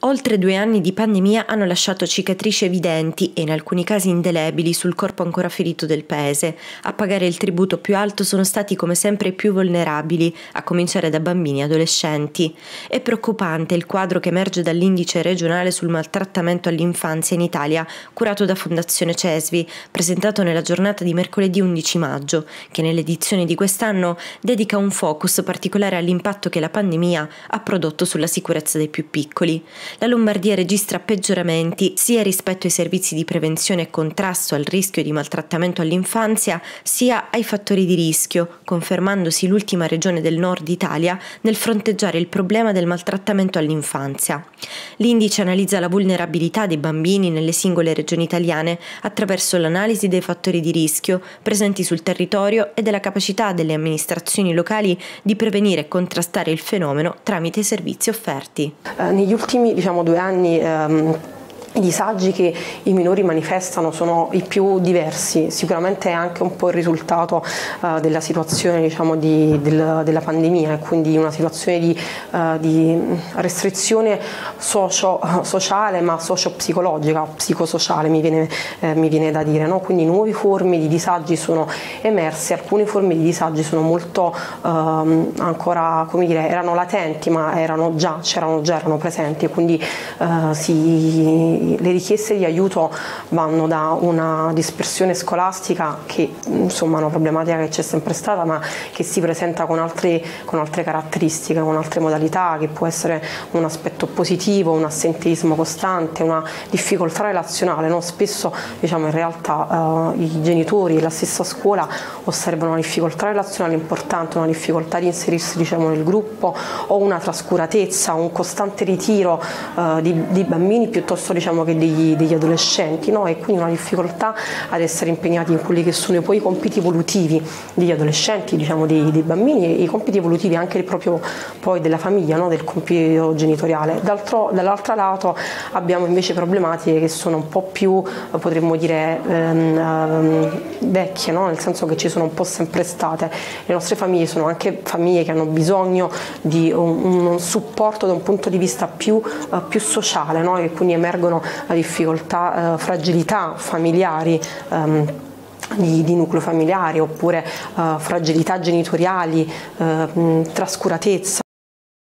Oltre 2 anni di pandemia hanno lasciato cicatrici evidenti e in alcuni casi indelebili sul corpo ancora ferito del paese. A pagare il tributo più alto sono stati come sempre i più vulnerabili, a cominciare da bambini e adolescenti. È preoccupante il quadro che emerge dall'indice regionale sul maltrattamento all'infanzia in Italia, curato da Fondazione Cesvi, presentato nella giornata di mercoledì 11 maggio, che nell'edizione di quest'anno dedica un focus particolare all'impatto che la pandemia ha prodotto sulla sicurezza dei più piccoli. La Lombardia registra peggioramenti sia rispetto ai servizi di prevenzione e contrasto al rischio di maltrattamento all'infanzia, sia ai fattori di rischio, confermandosi l'ultima regione del nord Italia nel fronteggiare il problema del maltrattamento all'infanzia. L'indice analizza la vulnerabilità dei bambini nelle singole regioni italiane attraverso l'analisi dei fattori di rischio presenti sul territorio e della capacità delle amministrazioni locali di prevenire e contrastare il fenomeno tramite i servizi offerti. Negli ultimi 2 anni i disagi che i minori manifestano sono i più diversi, sicuramente è anche un po' il risultato della situazione della pandemia, e quindi una situazione di restrizione sociale ma socio-psicologica, psicosociale mi viene da dire, no? Quindi nuove forme di disagi sono emerse, alcune forme di disagi sono molto ancora, erano latenti ma erano presenti, quindi le richieste di aiuto vanno da una dispersione scolastica che è una problematica che c'è sempre stata, ma che si presenta con altre caratteristiche, con altre modalità, che può essere un aspetto positivo, un assenteismo costante, una difficoltà relazionale, no? Spesso in realtà i genitori e la stessa scuola osservano una difficoltà relazionale importante, una difficoltà di inserirsi nel gruppo, o una trascuratezza, un costante ritiro di bambini piuttosto che degli adolescenti, no? E quindi una difficoltà ad essere impegnati in quelli che sono poi i compiti evolutivi degli adolescenti, dei bambini, e i compiti evolutivi anche proprio poi della famiglia, no? Del compito genitoriale. Dall'altro lato abbiamo invece problematiche che sono un po' più, potremmo dire, vecchie, no? Nel senso che ci sono un po' sempre state. Le nostre famiglie sono anche famiglie che hanno bisogno di un supporto da un punto di vista più sociale, no? E quindi emergono difficoltà, fragilità familiari, di nucleo familiare, oppure fragilità genitoriali, trascuratezza,